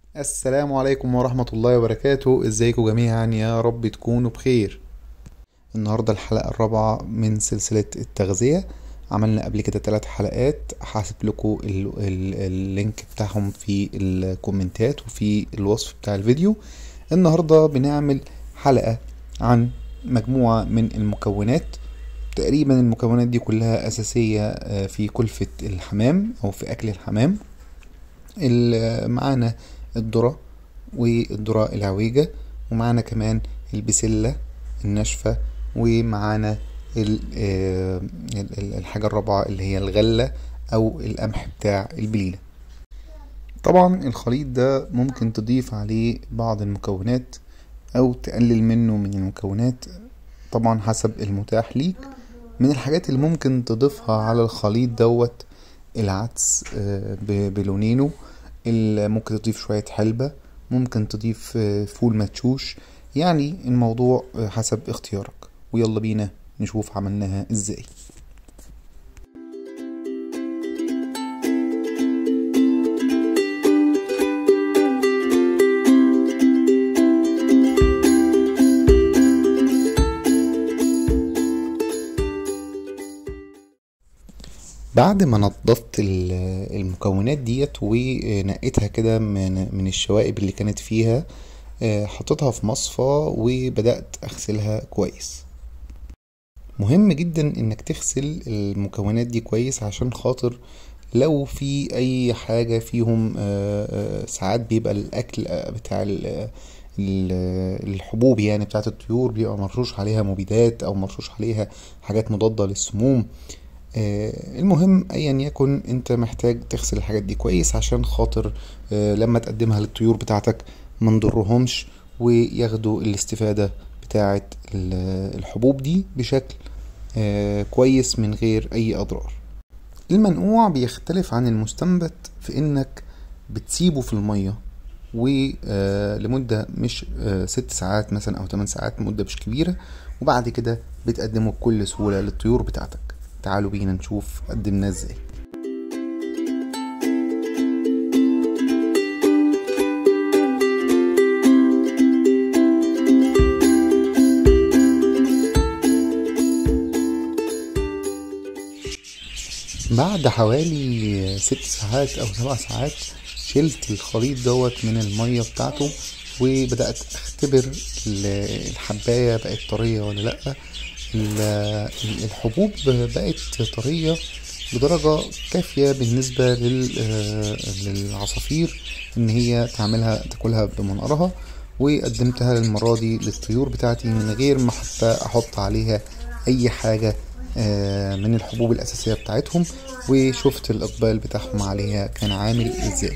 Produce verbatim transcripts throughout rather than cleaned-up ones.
السلام عليكم ورحمة الله وبركاته. ازيكم جميعا؟ يا رب تكونوا بخير. النهاردة الحلقة الرابعة من سلسلة التغذية. عملنا قبل كده ثلاث حلقات، هسيب لكم ال ال اللينك بتاعهم في الكومنتات وفي الوصف بتاع الفيديو. النهاردة بنعمل حلقة عن مجموعة من المكونات. تقريبا المكونات دي كلها أساسية في كلفة الحمام أو في أكل الحمام. معانا الذرة والذرة العويجة، ومعانا كمان البسلة الناشفة، ومعانا الحاجة الرابعة اللي هي الغلة أو القمح بتاع البليلة. طبعا الخليط ده ممكن تضيف عليه بعض المكونات أو تقلل منه من المكونات، طبعا حسب المتاح ليك. من الحاجات اللي ممكن تضيفها على الخليط دوت العدس بلونينو، ممكن تضيف شوية حلبة، ممكن تضيف فول مدشوش، يعني الموضوع حسب اختيارك. ويلا بينا نشوف عملناها ازاي. بعد ما نضفت المكونات ديت ونقيتها كده من من الشوائب اللي كانت فيها، حطيتها في مصفى وبدأت اغسلها كويس. مهم جدا انك تغسل المكونات دي كويس، عشان خاطر لو في اي حاجة فيهم، ساعات بيبقى الاكل بتاع الحبوب يعني بتاعت الطيور بيبقى مرشوش عليها مبيدات او مرشوش عليها حاجات مضادة للسموم. المهم ايا يكن انت محتاج تغسل الحاجات دي كويس، عشان خاطر لما تقدمها للطيور بتاعتك ما نضرهمش وياخدوا الاستفادة بتاعة الحبوب دي بشكل كويس من غير اي اضرار. المنقوع بيختلف عن المستنبت في انك بتسيبه في المية ولمدة مش ست ساعات مثلا او تمن ساعات، مدة مش كبيرة، وبعد كده بتقدمه بكل سهولة للطيور بتاعتك. تعالوا بينا نشوف قدمناه ازاي. بعد حوالي ست ساعات او سبع ساعات شلت الخليط دوت من المية بتاعته، وبدأت اختبر الحباية بقت طرية ولا لأ. الحبوب بقت طرية بدرجة كافية بالنسبة للعصافير ان هي تعملها تاكلها بمنقرها، وقدمتها المرة دي للطيور بتاعتي من غير ما حتى احط عليها اي حاجة من الحبوب الاساسية بتاعتهم، وشفت الاقبال بتاعهم عليها كان عامل ازاي.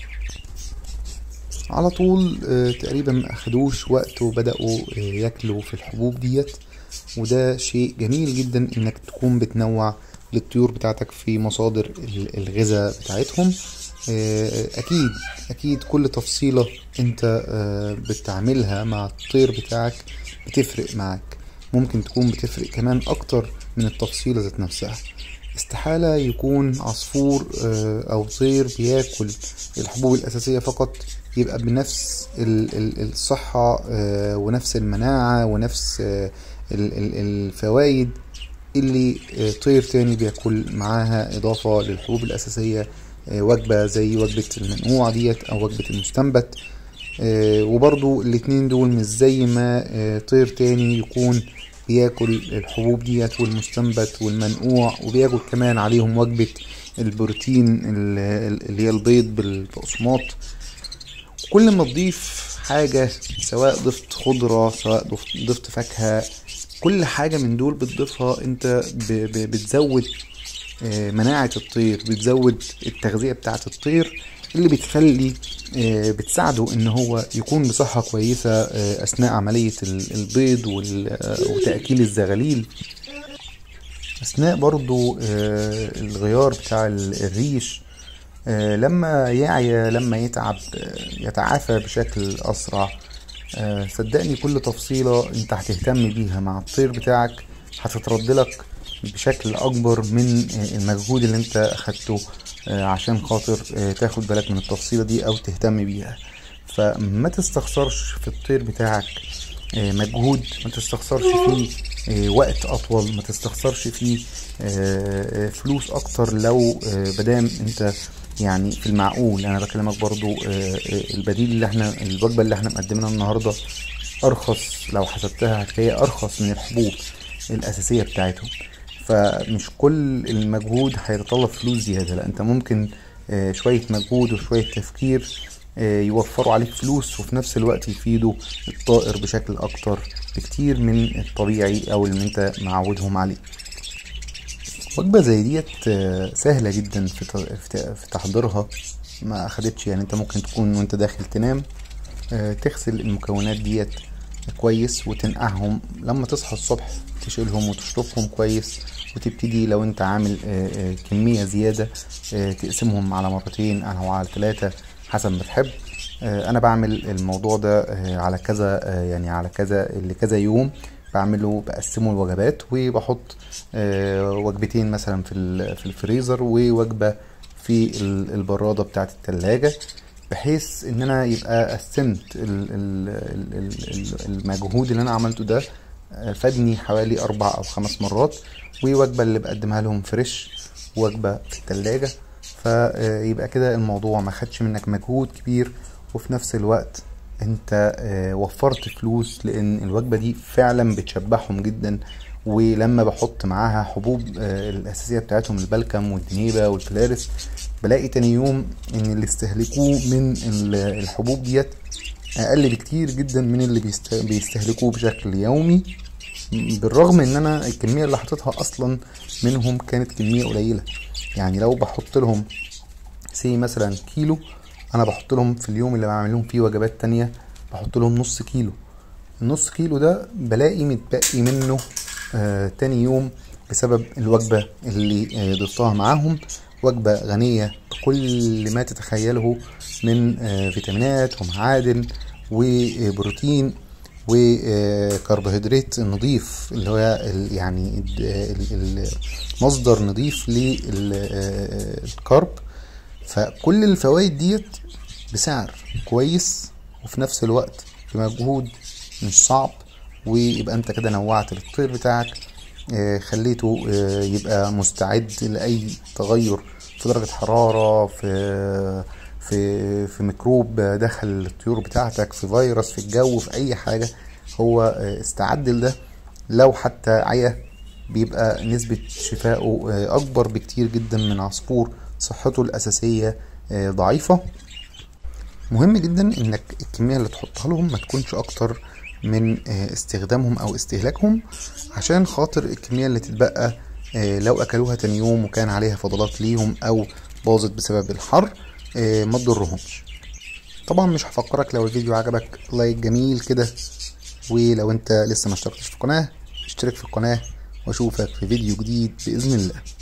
على طول تقريبا ما اخدوش وقت وبدأوا ياكلوا في الحبوب ديت، وده شيء جميل جدا انك تكون بتنوع للطيور بتاعتك في مصادر الغذاء بتاعتهم. اكيد اكيد كل تفصيلة انت بتعملها مع الطير بتاعك بتفرق معك، ممكن تكون بتفرق كمان اكتر من التفصيلة ذات نفسها. استحالة يكون عصفور او طير بياكل الحبوب الاساسية فقط يبقى بنفس الصحة ونفس المناعة ونفس الفوائد اللي طير تاني بياكل معاها اضافة للحبوب الاساسية، وجبة زي وجبة المنقوع ديت او وجبة المستنبت. وبرضو الاتنين دول مش زي ما طير تاني يكون بياكل الحبوب ديت والمستنبت والمنقوع وبياكل كمان عليهم وجبة البروتين اللي هي البيض بالبقسماط. كل ما تضيف حاجة، سواء ضفت خضرة سواء ضفت فاكهة، كل حاجة من دول بتضيفها انت بتزود مناعة الطير، بتزود التغذية بتاعة الطير اللي بتخلي بتساعده ان هو يكون بصحة كويسة اثناء عملية البيض وتأكيل الزغاليل، اثناء برضو الغيار بتاع الريش، لما يعيا لما يتعب يتعافى بشكل اسرع. صدقني كل تفصيلة انت هتهتم بيها مع الطير بتاعك هتترد لك بشكل اكبر من المجهود اللي انت اخدته عشان خاطر تاخد بالك من التفصيلة دي او تهتم بيها. فما تستخسرش في الطير بتاعك مجهود، ما تستخسرش فيه وقت اطول، ما تستخسرش فيه فلوس اكتر. لو مادام انت يعني في المعقول، انا بكلمك برضو البديل اللي احنا الوجبه اللي احنا مقدمينها النهارده ارخص، لو حسبتها هتلاقيها ارخص من الحبوب الاساسيه بتاعتهم. فمش كل المجهود هيتطلب فلوس زياده، لا انت ممكن شويه مجهود وشويه تفكير يوفروا عليك فلوس، وفي نفس الوقت يفيدوا الطائر بشكل اكتر بكتير من الطبيعي او اللي انت معودهم عليه. وجبة زي ديت سهلة جدا في تحضيرها، ما اخدتش يعني. انت ممكن تكون وانت داخل تنام تغسل المكونات ديت كويس وتنقعهم، لما تصحى الصبح تشيلهم وتشطفهم كويس، وتبتدي لو انت عامل كمية زيادة تقسمهم على مرتين او على ثلاثة حسب ما تحب. انا بعمل الموضوع ده على كذا يعني على كذا لكذا يوم، بعمله بقسمه الوجبات، وبحط وجبتين مثلا في في الفريزر ووجبة في البرادة بتاعة التلاجة، بحيث ان انا يبقى قسمت المجهود اللي انا عملته ده فادني حوالي اربع او خمس مرات. ووجبة اللي بقدمها لهم فريش، وجبة في التلاجة، فيبقى كده الموضوع ما خدش منك مجهود كبير، وفي نفس الوقت انت وفرت فلوس، لان الوجبة دي فعلا بتشبعهم جدا. ولما بحط معاها حبوب الاساسية بتاعتهم البلكم والدنيبة والفلارس، بلاقي تاني يوم ان اللي استهلكوه من الحبوب ديت اقل بكتير جدا من اللي بيستهلكوه بشكل يومي، بالرغم ان انا الكمية اللي حطيتها اصلا منهم كانت كمية قليلة. يعني لو بحط لهم سي مثلا كيلو، انا بحط لهم في اليوم اللي بعمل لهم فيه وجبات تانية بحط لهم نص كيلو. النص كيلو ده بلاقي متبقي منه آه تاني يوم بسبب الوجبة اللي آه ضفتها معاهم، وجبة غنية بكل ما تتخيله من آه فيتامينات ومعادن وبروتين وكربوهيدرات نظيف، اللي هو يعني مصدر نظيف للكرب. فكل الفوائد ديت بسعر كويس، وفي نفس الوقت بمجهود مش صعب، ويبقى انت كده نوعت الطير بتاعك، خليته يبقى مستعد لأي تغير في درجة حرارة، في في في ميكروب دخل الطيور بتاعتك، في فيروس في الجو، في اي حاجة هو استعد لده. لو حتى عيا بيبقى نسبة شفائه اكبر بكتير جدا من عصفور صحته الاساسية ضعيفة. مهم جدا انك الكمية اللي تحطها لهم ما تكونش اكتر من استخدامهم او استهلاكهم، عشان خاطر الكمية اللي تتبقى لو اكلوها تاني يوم وكان عليها فضلات ليهم او باظت بسبب الحر ما تضرهمش. طبعا مش هفكرك لو الفيديو عجبك لايك جميل كده، ولو انت لسه ما اشتركتش في القناة اشترك في القناة، واشوفك في فيديو جديد بإذن الله.